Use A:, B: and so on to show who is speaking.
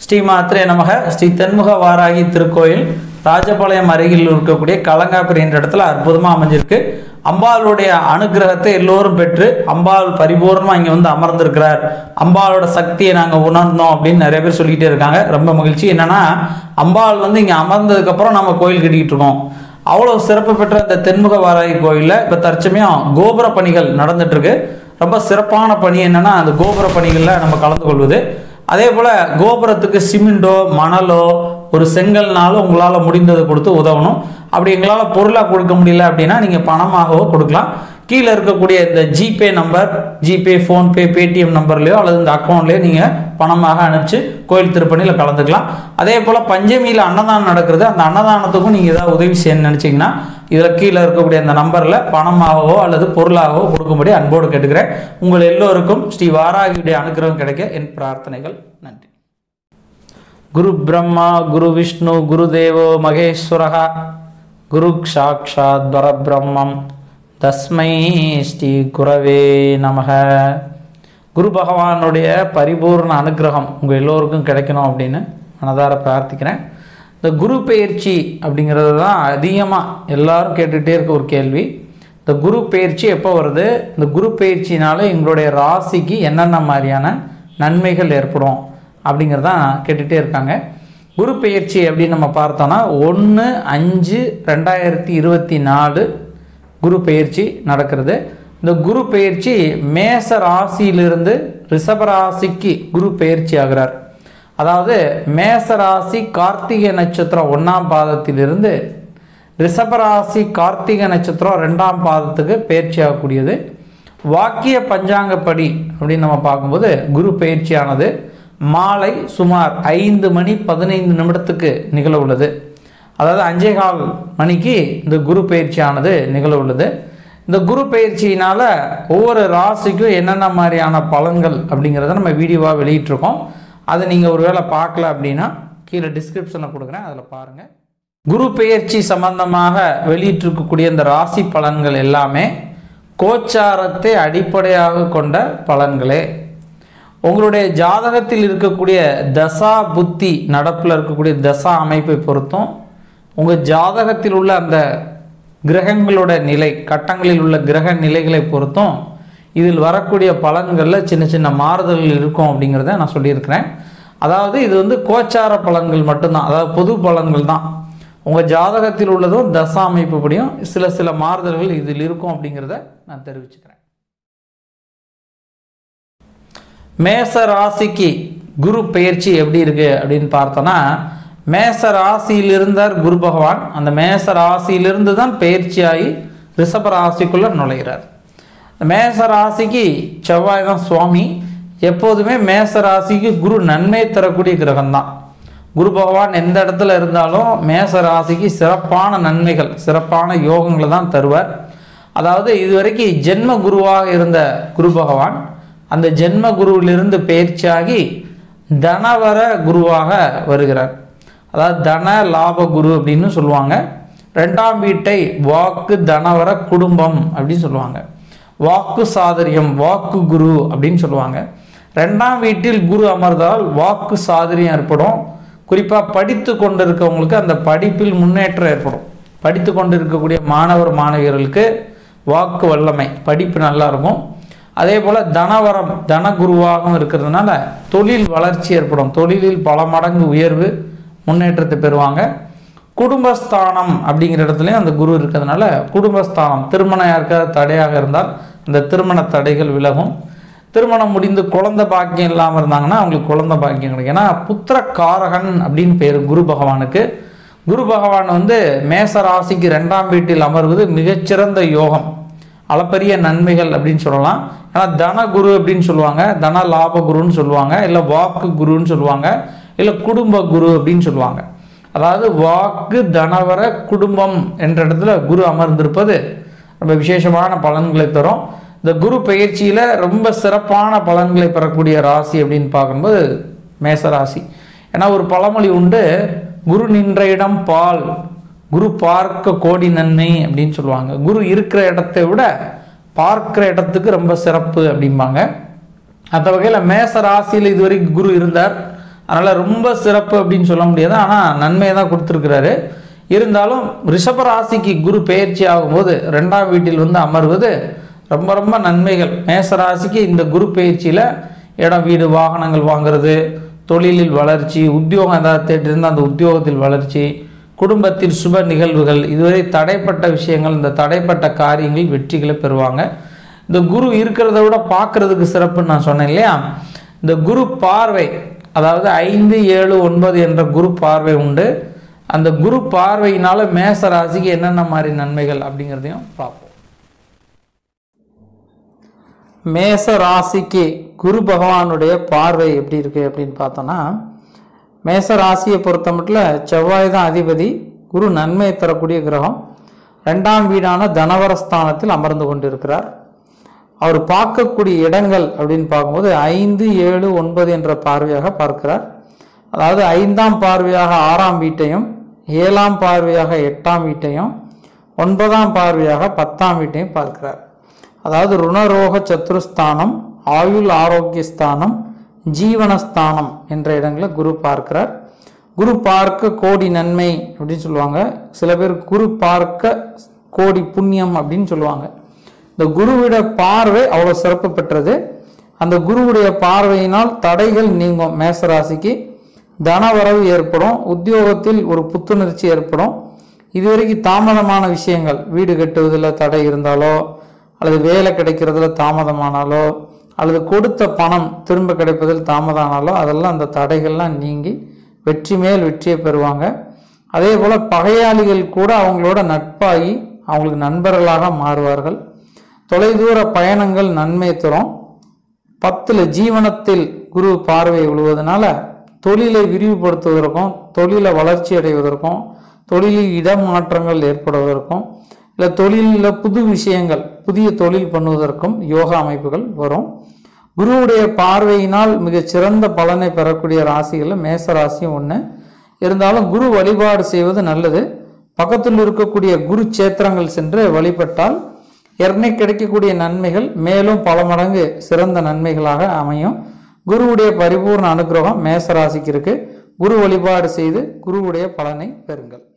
A: ஸ்ரீமாத்ரே நமக. ஸ்ரீ தென்முக வாராகி திருக்கோயில் ராஜபாளையம் அருகில் இருக்கக்கூடிய கலங்காப்பிரி என்ற இடத்துல அற்புதமாக அமைஞ்சிருக்கு. அம்பாளுடைய அனுகிரகத்தை எல்லோரும் பெற்று அம்பாள் பரிபூர்ணமாக இங்கே வந்து அமர்ந்திருக்கிறார், அம்பாளோட சக்தியை நாங்கள் உணர்ந்தோம் அப்படின்னு நிறைய பேர் சொல்லிக்கிட்டே இருக்காங்க. ரொம்ப மகிழ்ச்சி. என்னன்னா, அம்பாள் வந்து இங்கே அமர்ந்ததுக்கப்புறம் நம்ம கோயில் கட்டிக்கிட்டு இருக்கோம். அவ்வளோ சிறப்பு பெற்ற இந்த தென்முக வாராகி கோயிலில் இப்போ தற்சமயம் கோபுர பணிகள் நடந்துட்டு இருக்கு. ரொம்ப சிறப்பான பணி என்னன்னா, அந்த கோபுர பணிகளில் நம்ம கலந்து கொள்வது. அதே போல் கோபுரத்துக்கு சிமெண்டோ மணலோ ஒரு செங்கல்னாலும் உங்களால் முடிந்ததை கொடுத்து உதவணும். அப்படி எங்களால் பொருளாக கொடுக்க முடியல அப்படின்னா நீங்கள் பணமாகவோ கொடுக்கலாம். கீழே இருக்கக்கூடிய இந்த GPay number, GPay, PhonePe, Paytm நம்பர்லையோ அல்லது இந்த அக்கௌண்ட்லேயோ நீங்கள் பணமாக அனுப்பிச்சு கோயில் திருப்பணியில் கலந்துக்கலாம். அதே போல் பஞ்சமியில் அன்னதானம் நடக்கிறது. அந்த அன்னதானத்துக்கும் நீங்கள் ஏதாவது உதவி செய்யணும்னு நினச்சிங்கன்னா இதில் கீழே இருக்கக்கூடிய அந்த நம்பரில் பணமாகவோ அல்லது பொருளாகவோ கொடுக்கும்படி அன்போடு கேட்டுக்கிறேன். உங்கள் எல்லோருக்கும் ஸ்ரீ வாராகியுடைய அனுகிரகம் கிடைக்க என் பிரார்த்தனைகள். நன்றி. குரு பிரம்மா குரு விஷ்ணு குரு தேவோ மகேஸ்வரஹா குரு சாக்ஷாத் பரபிரம்மம் தஸ்மை ஸ்ரீ குரவே நமக. குரு பகவானுடைய பரிபூர்ண அனுகிரகம் உங்கள் எல்லோருக்கும் கிடைக்கணும் அப்படின்னு மனதார பிரார்த்திக்கிறேன். இந்த குரு பெயர்ச்சி அப்படிங்கிறது தான் அதிகமாக எல்லாரும் கேட்டுகிட்டே இருக்க ஒரு கேள்வி. இந்த குரு பெயர்ச்சி எப்போ வருது, இந்த குரு பெயர்ச்சினால எங்களுடைய ராசிக்கு என்னென்ன மாதிரியான நன்மைகள் ஏற்படும் அப்படிங்கிறதான் கேட்டுகிட்டே இருக்காங்க. குரு பெயர்ச்சி அப்படின்னு நம்ம பார்த்தோன்னா 1/5/2024 குரு பெயர்ச்சி நடக்கிறது. இந்த குரு பெயர்ச்சி மேச ராசியிலிருந்து ரிஷப ராசிக்கு குரு பெயர்ச்சி ஆகிறார். அதாவது மேச ராசி கார்த்திகை நட்சத்திரம் 1ஆம் பாதத்திலிருந்து ரிஷபராசி கார்த்திகை நட்சத்திரம் 2ஆம் பாதத்துக்கு பெயர்ச்சி ஆகக்கூடியது. வாக்கிய பஞ்சாங்கப்படி அப்படின்னு நம்ம பார்க்கும்போது குரு பெயர்ச்சியானது மாலை சுமார் 5:15 நிகழ உள்ளது. அதாவது 5:15 மணிக்கு இந்த குரு பயிற்சியானது நிகழ உள்ளது. இந்த குரு பயிற்சியினால ஒவ்வொரு ராசிக்கும் என்னென்ன மாதிரியான பலன்கள் அப்படிங்கிறத நம்ம வீடியோவாக வெளியிட்டிருக்கோம். அதை நீங்கள் ஒருவேளை பார்க்கல அப்படின்னா கீழே டிஸ்கிரிப்ஷனில் கொடுக்குறேன், அதில் பாருங்கள். குரு பெயர்ச்சி சம்பந்தமாக வெளியிட்டிருக்கக்கூடிய இந்த ராசி பலன்கள் எல்லாமே கோச்சாரத்தை அடிப்படையாக கொண்ட பலன்களே. உங்களுடைய ஜாதகத்தில் இருக்கக்கூடிய தசா புத்தி நடப்பில் இருக்கக்கூடிய தசா அமைப்பை பொறுத்தும் உங்கள் ஜாதகத்தில் உள்ள அந்த கிரகங்களோட நிலை, கட்டங்களில் உள்ள கிரக நிலைகளை பொறுத்தும் இதில் வரக்கூடிய பலன்களில் சின்ன சின்ன மாறுதல்கள் இருக்கும் அப்படிங்கிறத நான் சொல்லியிருக்கிறேன். அதாவது இது வந்து கோச்சார பலன்கள் மட்டும்தான், அதாவது பொது பலன்கள் தான். உங்கள் ஜாதகத்தில் உள்ளதும் தசா அமைப்புப்படியும் சில மாறுதல்கள் இதில் இருக்கும் அப்படிங்கிறத நான் தெரிவிச்சுக்கிறேன். மேச ராசிக்கு குரு பெயர்ச்சி எப்படி இருக்கு அப்படின்னு பார்த்தோன்னா, மேச ராசியில் இருந்தார் குரு பகவான். அந்த மேச ராசியிலிருந்து தான் பெயர்ச்சியாகி ரிஷப ராசிக்குள்ள நுழைகிறார். மேச ராசிக்கு செவ்வாய் தான் சுவாமி. எப்போதுமே மேச ராசிக்கு குரு நன்மை தரக்கூடிய கிரகம்தான். குரு பகவான் எந்த இடத்துல இருந்தாலும் மேச ராசிக்கு சிறப்பான நன்மைகள், சிறப்பான யோகங்களை தான் தருவார். அதாவது இதுவரைக்கும் ஜென்ம குருவாக இருந்த குரு பகவான் அந்த ஜென்ம குருவிலிருந்து பெயர்ச்சியாகி தனவர குருவாக வருகிறார். அதாவது தன லாப குரு அப்படின்னு சொல்லுவாங்க. 2ஆம் வீட்டை வாக்கு தனவர குடும்பம் அப்படின்னு சொல்லுவாங்க. வாக்கு சாதுரியம், வாக்கு குரு அப்படின்னு சொல்லுவாங்க. 2ஆம் வீட்டில் குரு அமர்ந்தால் வாக்கு சாதுரியம் ஏற்படும். குறிப்பாக படித்து கொண்டிருக்கவங்களுக்கு அந்த படிப்பில் முன்னேற்றம் ஏற்படும். படித்து கொண்டு இருக்கக்கூடிய மாணவர் மாணவியர்களுக்கு வாக்கு வல்லமை, படிப்பு நல்லா இருக்கும். அதே போல் தனவரம், தனகுருவாகவும் இருக்கிறதுனால தொழில் வளர்ச்சி ஏற்படும். தொழிலில் பல மடங்கு உயர்வு, முன்னேற்றத்தை பெறுவாங்க. குடும்பஸ்தானம் அப்படிங்கிற இடத்துலையும் அந்த குரு இருக்கிறதுனால குடும்பஸ்தானம், திருமணம் யாருக்காவது தடையாக இருந்தால் அந்த திருமண தடைகள் விலகும். திருமணம் முடிந்து குழந்தை பாக்கியம் இல்லாமல் இருந்தாங்கன்னா அவங்களுக்கு குழந்தை பாக்கியம் கிடைக்கும். ஏன்னா புத்திரக்காரகன் அப்படின்னு பேர் குரு பகவானுக்கு. குரு பகவான் வந்து மேச ராசிக்கு 2ஆம் வீட்டில் அமர்வது மிகச்சிறந்த யோகம், அளப்பரிய நன்மைகள் அப்படின்னு சொல்லலாம். ஏன்னா தன குரு அப்படின்னு சொல்லுவாங்க, தன லாப குருன்னு சொல்லுவாங்க, இல்லை வாக்கு குருன்னு சொல்லுவாங்க, இல்லை குடும்ப குரு அப்படின்னு சொல்லுவாங்க. அதாவது வாக்கு தனவர குடும்பம் என்ற இடத்துல குரு அமர்ந்திருப்பது ரொம்ப விசேஷமான பலன்களை தரும். இந்த குரு பெயர்ச்சியில் ரொம்ப சிறப்பான பலன்களை பெறக்கூடிய ராசி அப்படின்னு பார்க்கும்போது மேச ராசி. ஏன்னா ஒரு பழமொழி உண்டு, குரு நின்ற இடம் பால், குரு பார்க்க கோடி நன்மை அப்படின்னு சொல்லுவாங்க. குரு இருக்கிற இடத்தை விட பார்க்கிற இடத்துக்கு ரொம்ப சிறப்பு அப்படிம்பாங்க. அந்த வகையில் மேச ராசியில் இதுவரைக்கும் குரு இருந்தார். அதனால் ரொம்ப சிறப்பு அப்படின்னு சொல்ல முடியாது, ஆனால் நன்மையை தான் கொடுத்துருக்கிறாரு. இருந்தாலும் ரிஷப ராசிக்கு குரு பெயர்ச்சி ஆகும்போது 2ஆம் வீட்டில் வந்து அமர்வது ரொம்ப ரொம்ப நன்மைகள். மேச ராசிக்கு இந்த குரு பெயர்ச்சியில் இடம் வீடு வாகனங்கள் வாங்கிறது, தொழிலில் வளர்ச்சி, உத்தியோகம் ஏதாவது தேடிருந்தால் அந்த உத்தியோகத்தில் வளர்ச்சி, குடும்பத்தில் சுப நிகழ்வுகள், இதுவரை தடைப்பட்ட விஷயங்கள், இந்த தடைப்பட்ட காரியங்கள் வெற்றிகளை பெறுவாங்க. இந்த குரு இருக்கிறத விட பார்க்கறதுக்கு சிறப்புன்னு நான் சொன்னேன் இல்லையா. இந்த குரு பார்வை, அதாவது 5, 7, 9 என்ற குரு பார்வை உண்டு. அந்த குரு பார்வையினால மேச ராசிக்கு என்னென்ன மாதிரி நன்மைகள் அப்படிங்கிறதையும் பார்ப்போம். மேச ராசிக்கு குரு பகவானுடைய பார்வை எப்படி இருக்கு அப்படின்னு பார்த்தோன்னா, மேச ராசியை பொறுத்த மட்டும் செவ்வாய் தான் அதிபதி. குரு நன்மையை தரக்கூடிய கிரகம். 2ஆம் வீடான தனவரஸ்தானத்தில் அமர்ந்து கொண்டிருக்கிறார். அவர் பார்க்கக்கூடிய இடங்கள் அப்படின்னு பார்க்கும்போது 5, 7, 9 என்ற பார்வையாக பார்க்கிறார். அதாவது 5ஆம் பார்வையாக 6ஆம் வீட்டையும், 7ஆம் பார்வையாக 8ஆம் வீட்டையும், 9ஆம் பார்வையாக 10ஆம் வீட்டையும் பார்க்கிறார். அதாவது ருணரோக சத்துருஸ்தானம், ஆயுள் ஆரோக்கியஸ்தானம், ஜீவனஸ்தானம் என்ற இடங்களை குரு பார்க்கிறார். குரு பார்க்க கோடி நன்மை அப்படின்னு சொல்லுவாங்க. சில பேர் குரு பார்க்க கோடி புண்ணியம் அப்படின்னு சொல்லுவாங்க. இந்த குருவுடைய பார்வை அவ்வளோ சிறப்பு பெற்றது. அந்த குருவுடைய பார்வையினால் தடைகள் நீங்கும். மேசராசிக்கு தனவரவு ஏற்படும், உத்தியோகத்தில் ஒரு புத்துணர்ச்சி ஏற்படும். இதுவரைக்கும் தாமதமான விஷயங்கள், வீடு கட்டுவதில் தடை இருந்தாலோ, அல்லது வேலை கிடைக்கிறதுல தாமதமானாலோ, அல்லது கொடுத்த பணம் திரும்ப கிடைப்பதில் தாமதமானாலோ, அதெல்லாம் அந்த தடைகள்லாம் நீங்கி வெற்றி மேல் வெற்றியை பெறுவாங்க. அதே போல் பகையாளிகள் கூட அவங்களோட நட்பாகி அவங்களுக்கு நண்பர்களாக மாறுவார்கள். தொலைதூர பயணங்கள் நன்மை தரும். 10ல் ஜீவனத்தில் குரு பார்வை விழுவதனால தொழிலை விரிவுபடுத்துவதற்கும், தொழிலை வளர்ச்சி அடைவதற்கும், தொழிலில் இடமாற்றங்கள் ஏற்படுவதற்கும், இல்லை தொழிலில் புது விஷயங்கள், புதிய தொழில் பண்ணுவதற்கும் யோகா அமைப்புகள் வரும். குருவுடைய பார்வையினால் மிகச்சிறந்த பலனை பெறக்கூடிய ராசிகளில் மேச ராசியும் ஒன்று. இருந்தாலும் குரு வழிபாடு செய்வது நல்லது. பக்கத்தில் இருக்கக்கூடிய குரு சேத்திரங்கள் சென்று வழிபட்டால் ஏற்கனவே கிடைக்கக்கூடிய நன்மைகள் மேலும் பல மடங்கு சிறந்த நன்மைகளாக அமையும். குருவுடைய பரிபூர்ண அனுகிரகம் மேச ராசிக்கு இருக்கு. குரு வழிபாடு செய்து குருவுடைய பலனை பெறுங்கள்.